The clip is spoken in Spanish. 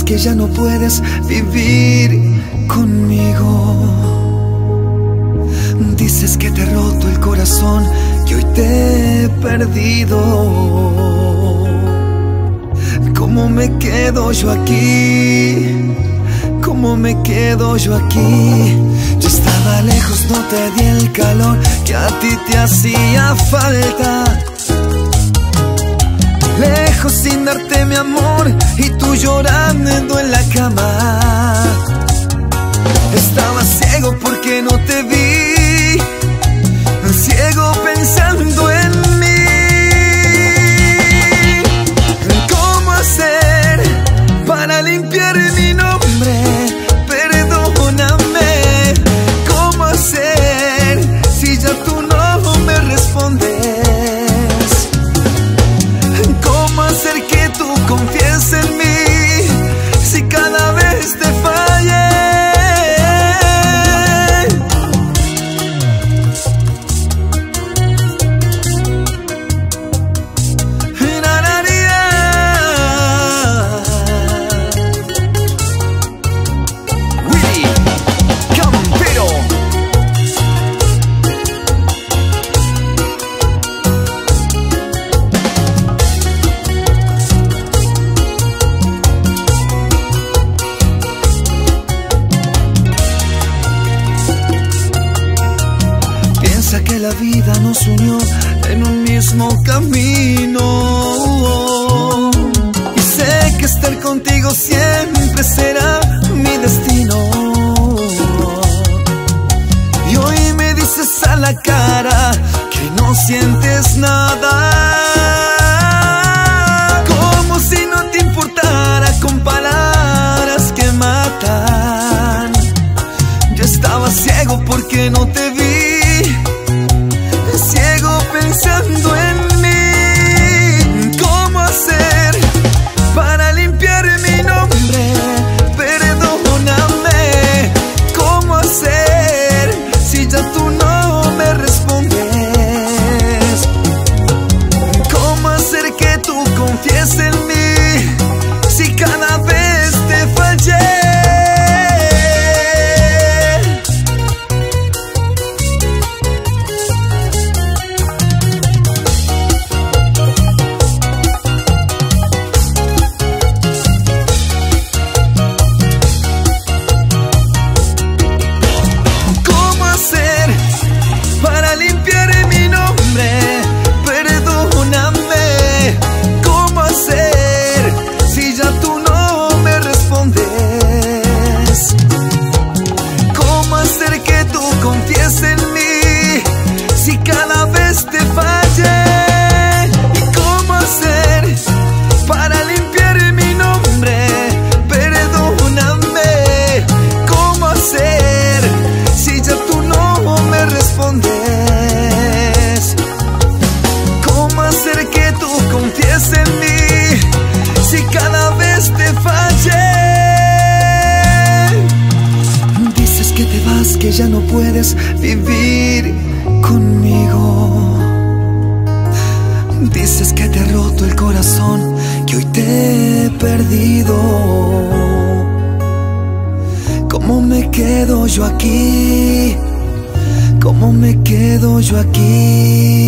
vas que ya no puedes vivir conmigo. Dices que te he roto el corazón, que hoy te he perdido. ¿Cómo me quedo yo aquí? ¿Cómo me quedo yo aquí? Yo estaba lejos, no te di el calor que a ti te hacía falta. Lejos sin darte mi amor y tú llorando en la cama. Estaba ciego porque no te vi, ciego pensando en mí. ¿Cómo hacer para limpiar mi nombre? Perdóname. ¿Cómo hacer si ya tú no me respondes? ¿Cómo hacer que tú confíes en mí si cada vez te fallé? Que la vida nos unió en un mismo camino, y sé que estar contigo siempre será mi destino. Y hoy me dices a la cara que no sientes nada, como si no te importara, con palabras que matan. Yo estaba ciego porque no te vi, ciego pensando en mí. ¿Cómo hacer para limpiar mi nombre? Perdóname. ¿Cómo hacer si ya tú no me respondes? ¿Cómo hacer que tú confíes en mí si cada vez te fallé? Que ya no puedes vivir conmigo. Dices que te he roto el corazón, que hoy te he perdido. ¿Cómo me quedo yo aquí? ¿Cómo me quedo yo aquí?